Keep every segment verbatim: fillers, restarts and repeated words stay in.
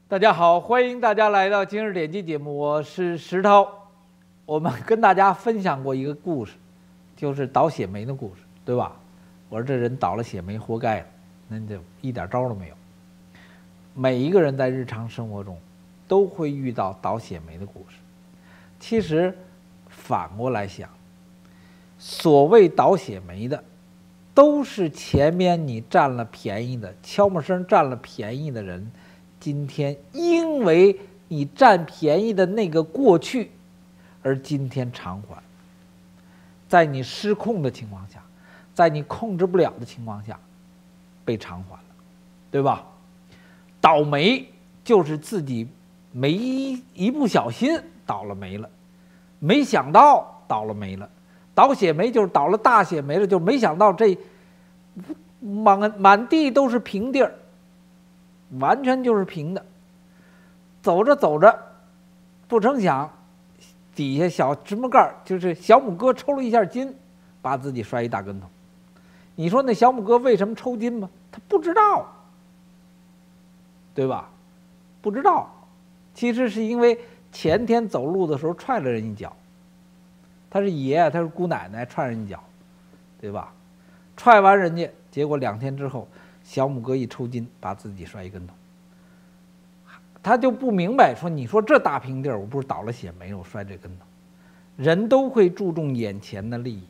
大家好，欢迎大家来到今日点击节目，我是石涛。我们跟大家分享过一个故事，就是倒血霉的故事，对吧？我说这人倒了血霉，活该了，那就一点招都没有。每一个人在日常生活中都会遇到倒血霉的故事。其实反过来想，所谓倒血霉的，都是前面你占了便宜的，悄没声占了便宜的人。今天因为你占便宜的那个过去，而今天偿还。在你失控的情况下，在你控制不了的情况下，被偿还了，对吧？倒霉就是自己没一不小心倒了霉了，没想到倒了霉了。倒血霉就是倒了大血霉了，就没想到这满满地都是平地儿。完全就是平的，走着走着，不成想，底下小芝麻盖就是小拇哥抽了一下筋，把自己摔一大跟头。你说那小拇哥为什么抽筋吗？他不知道，对吧？不知道，其实是因为前天走路的时候踹了人一脚，他是爷爷，他是姑奶奶踹人一脚，对吧？踹完人家，结果两天之后。小拇哥一抽筋，把自己摔一跟头，他就不明白，说你说这大平地儿，我不是倒了血霉，我摔这跟头。人都会注重眼前的利益，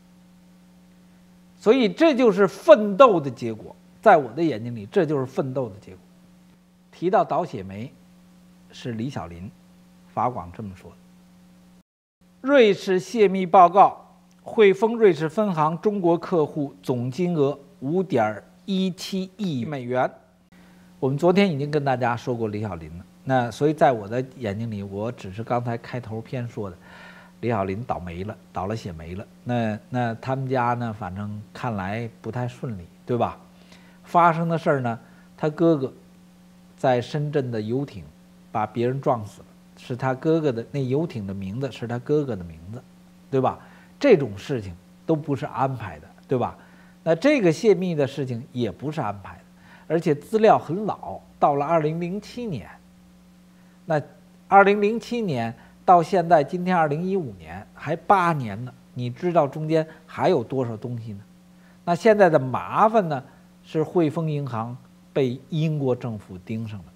所以这就是奋斗的结果。在我的眼睛里，这就是奋斗的结果。提到倒血霉，是李小林法广这么说的：瑞士泄密报告，汇丰瑞士分行中国客户总金额五点一七亿美元。我们昨天已经跟大家说过李小林了，那所以在我的眼睛里，我只是刚才开头篇说的，李小林倒霉了，倒了血霉了。那那他们家呢，反正看来不太顺利，对吧？发生的事儿呢，他哥哥在深圳的游艇把别人撞死了，是他哥哥的那游艇的名字是他哥哥的名字，对吧？这种事情都不是安排的，对吧？那这个泄密的事情也不是安排的，而且资料很老，到了二零零七年。那二零零七年到现在，今天二零一五年，还八年呢。你知道中间还有多少东西呢？那现在的麻烦呢，是汇丰银行被英国政府盯上了。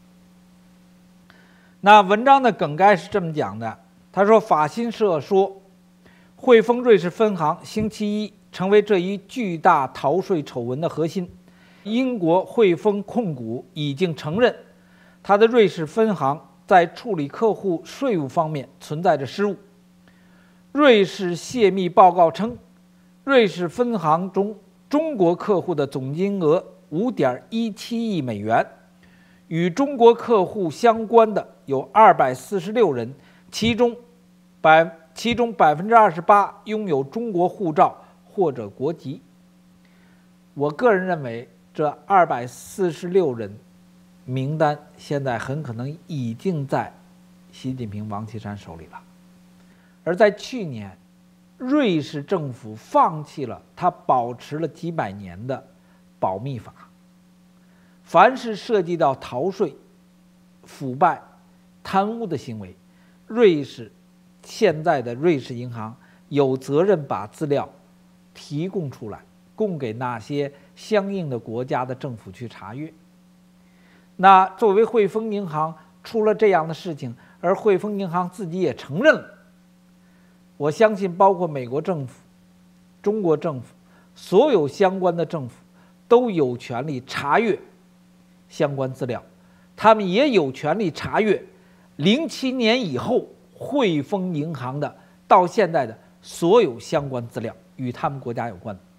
那文章的梗概是这么讲的，他说法新社说，汇丰瑞士分行星期一成为这一巨大逃税丑闻的核心。英国汇丰控股已经承认，它的瑞士分行在处理客户税务方面存在着失误。瑞士泄密报告称，瑞士分行中中国客户的总金额 五点一七亿美元，与中国客户相关的有二百四十六人，其中百其中百分之二十八拥有中国护照或者国籍。我个人认为，这二百四十六人名单现在很可能已经在习近平、王岐山手里了。而在去年，瑞士政府放弃了他保持了几百年的保密法，凡是涉及到逃税、腐败、贪污的行为，瑞士现在的瑞士银行有责任把资料提供出来，供给那些相应的国家的政府去查阅。那作为汇丰银行出了这样的事情，而汇丰银行自己也承认了，我相信包括美国政府、中国政府，所有相关的政府都有权利查阅相关资料，他们也有权利查阅零七年以后汇丰银行的到现在的所有相关资料，与他们国家有关的。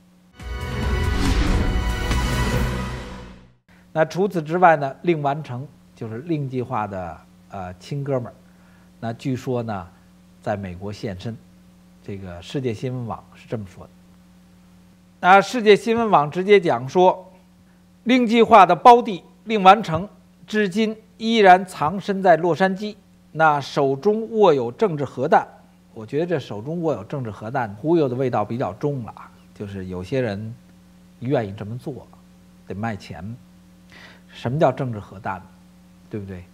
那除此之外呢，令完成就是令计划的呃亲哥们儿，那据说呢，在美国现身。这个世界新闻网是这么说的。那世界新闻网直接讲说，令计划的胞弟令完成至今依然藏身在洛杉矶，那手中握有政治核弹。我觉得这手中握有政治核弹忽悠的味道比较重了，就是有些人愿意这么做，得卖钱。什么叫政治核弹？对不对？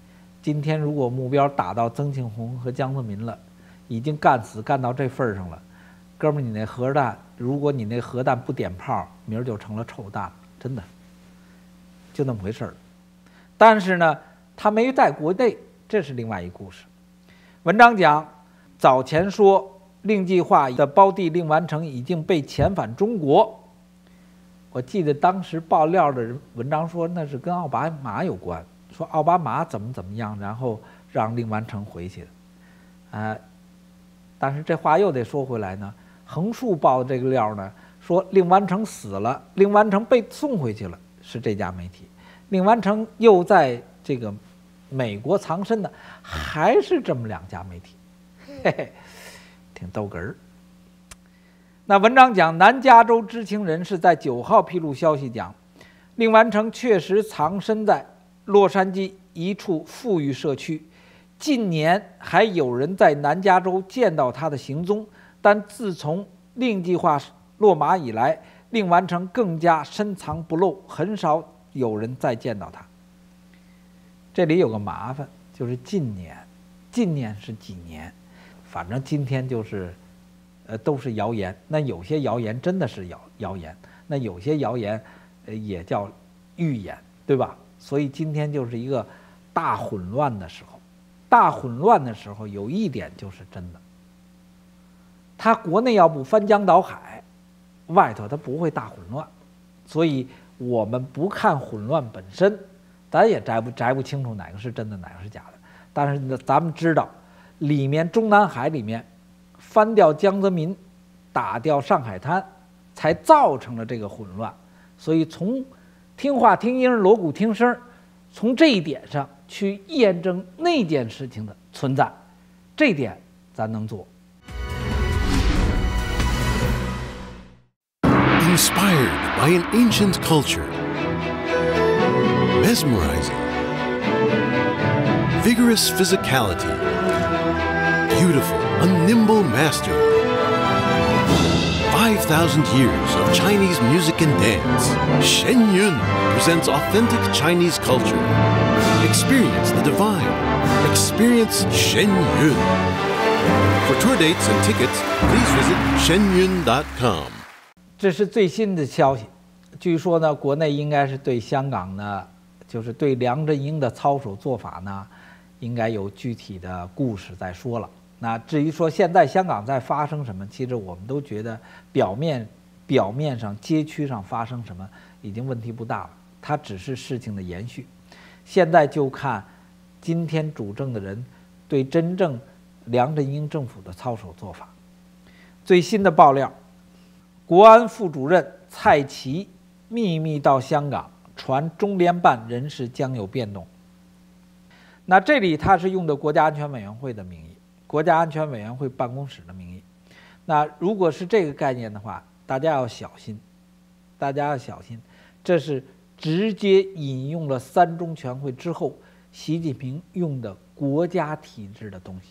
今天如果目标打到曾庆红和江泽民了，已经干死干到这份上了，哥们儿，你那核弹，如果你那核弹不点炮，明儿就成了臭弹了，真的，就那么回事儿。但是呢，他没在国内，这是另外一故事。文章讲，早前说令计划的胞弟令完成已经被遣返中国。我记得当时爆料的人文章说那是跟奥巴马有关，说奥巴马怎么怎么样，然后让令完成回去的，啊、呃，但是这话又得说回来呢，横竖爆的这个料呢，说令完成死了，令完成被送回去了，是这家媒体，令完成又在这个美国藏身的，还是这么两家媒体，嘿嘿，挺逗哏儿。那文章讲，南加州知情人士在九号披露消息讲，令完成确实藏身在洛杉矶一处富裕社区，近年还有人在南加州见到他的行踪，但自从令计划落马以来，令完成更加深藏不露，很少有人再见到他。这里有个麻烦，就是近年，近年是几年，反正今天就是。呃，都是谣言。那有些谣言真的是谣谣言，那有些谣言，呃，也叫预言，对吧？所以今天就是一个大混乱的时候。大混乱的时候，有一点就是真的，他国内要不翻江倒海，外头他不会大混乱。所以我们不看混乱本身，咱也摘不摘不清楚哪个是真的，哪个是假的。但是呢，咱们知道，里面中南海里面。翻掉江泽民，打掉上海滩，才造成了这个混乱。所以从听话听音锣鼓听声，从这一点上去验证那件事情的存在，这点咱能做。 Inspired by an ancient culture, mesmerizing, vigorous physicality, beautiful.A nimble mastery. Five thousand years of Chinese music and dance. Shen Yun presents authentic Chinese culture. Experience the divine. Experience Shen Yun. For tour dates and tickets, please visit shen yun dot com. 这是最新的消息，据说呢，国内应该是对香港呢，就是对梁振英的操守做法呢，应该有具体的故事在说了。那至于说现在香港在发生什么，其实我们都觉得表面表面上街区上发生什么已经问题不大了，它只是事情的延续。现在就看今天主政的人对真正梁振英政府的操守做法。最新的爆料，国安副主任蔡奇秘密到香港，传中联办人事将有变动。那这里他是用的国家安全委员会的名义，国家安全委员会办公室的名义。那如果是这个概念的话，大家要小心，大家要小心，这是直接引用了三中全会之后习近平用的国家体制的东西。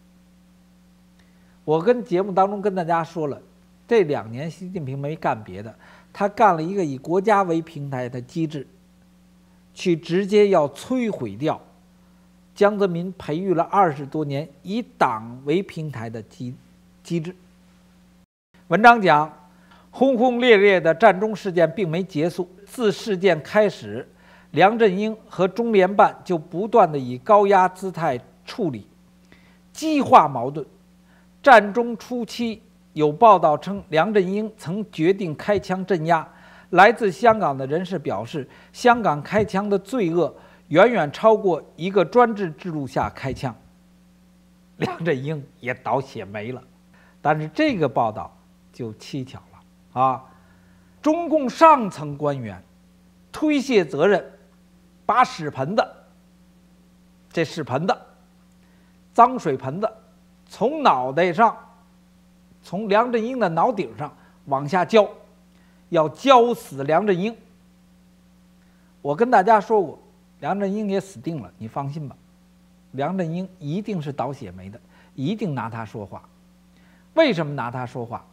我跟节目当中跟大家说了，这两年习近平没干别的，他干了一个以国家为平台的机制，去直接要摧毁掉江泽民培育了二十多年以党为平台的机机制。文章讲，轰轰烈烈的战中事件并没结束，自事件开始，梁振英和中联办就不断的以高压姿态处理，激化矛盾。战中初期有报道称，梁振英曾决定开枪镇压。来自香港的人士表示，香港开枪的罪恶远远超过一个专制制度下开枪。梁振英也倒血霉了，但是这个报道就蹊跷了啊！中共上层官员推卸责任，把屎盆子，这屎盆子，脏水盆子，从脑袋上，从梁振英的脑顶上往下浇，要浇死梁振英。我跟大家说过，梁振英也死定了，你放心吧。梁振英一定是倒血霉的，一定拿他说话。为什么拿他说话？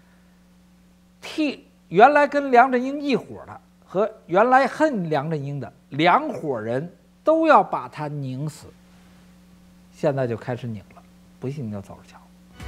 替原来跟梁振英一伙的和原来恨梁振英的两伙人都要把他拧死， 现在就开始拧了，不信你就走着瞧。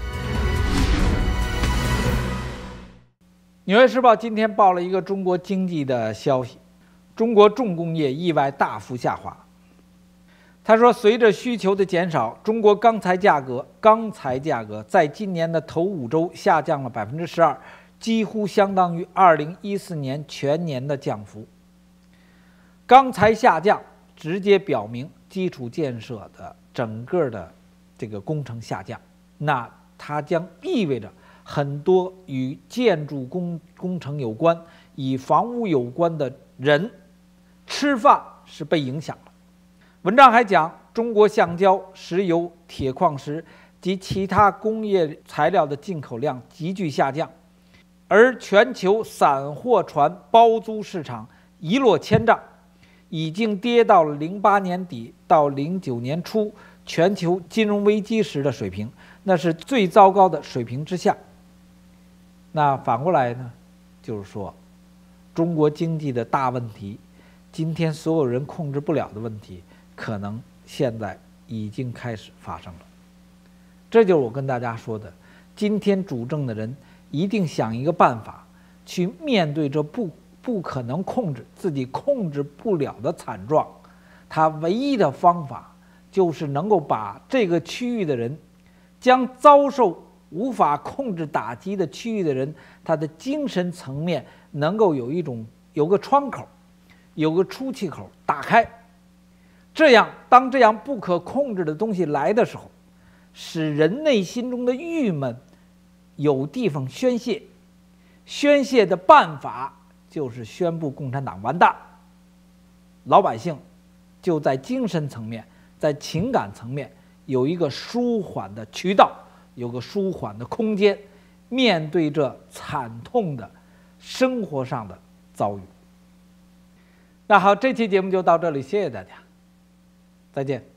纽约时报今天报了一个中国经济的消息，中国重工业意外大幅下滑。他说，随着需求的减少，中国钢材价格钢材价格在今年的头五周下降了百分之十二，几乎相当于二零一四年全年的降幅。钢材下降，直接表明基础建设的整个的这个工程下降，那它将意味着很多与建筑工工程有关、与房屋有关的人吃饭是被影响了。文章还讲，中国橡胶、石油、铁矿石及其他工业材料的进口量急剧下降，而全球散货船包租市场一落千丈，已经跌到了零八年底到零九年初全球金融危机时的水平，那是最糟糕的水平之下。那反过来呢，就是说，中国经济的大问题，今天所有人控制不了的问题，可能现在已经开始发生了。这就是我跟大家说的，今天主政的人一定想一个办法，去面对这不不可能控制、自己控制不了的惨状。他唯一的方法就是能够把这个区域的人，将遭受无法控制打击的区域的人，他的精神层面能够有一种有个窗口，有个出气口打开。这样，当这样不可控制的东西来的时候，使人内心中的郁闷有地方宣泄。宣泄的办法就是宣布共产党完蛋，老百姓就在精神层面、在情感层面有一个舒缓的渠道，有个舒缓的空间，面对这惨痛的生活上的遭遇。那好，这期节目就到这里，谢谢大家，再见。